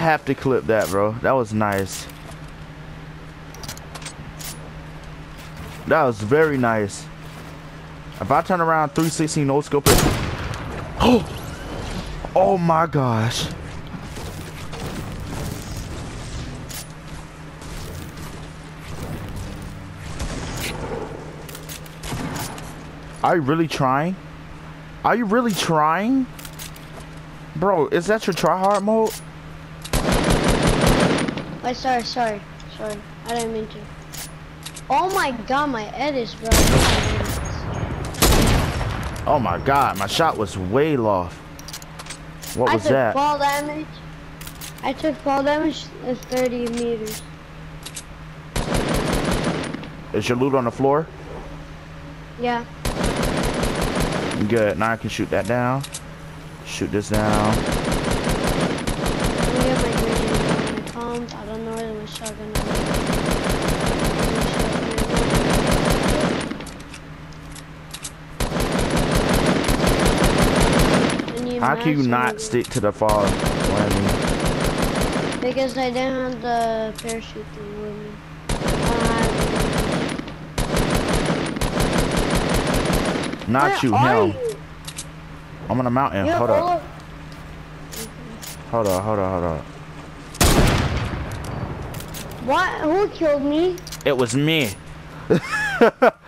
have to clip that, bro. That was nice. That was very nice. If I turn around 360 no scope it. Oh my gosh. Are you really trying? Are you really trying? Bro, is that your try hard mode? Wait, sorry. I didn't mean to. Oh my god, my edits, bro. Oh my god, my shot was way off. What was that? Fall damage. I took fall damage of 30 meters. Is your loot on the floor? Yeah. Good. Now I can shoot that down. Shoot this down. I don't know where my shotgun is. How can you not stick to the fall landing? Because I didn't have the parachute thing with me. Not you, him. I'm on a mountain. Hold up. Hold up. What? Who killed me? It was me.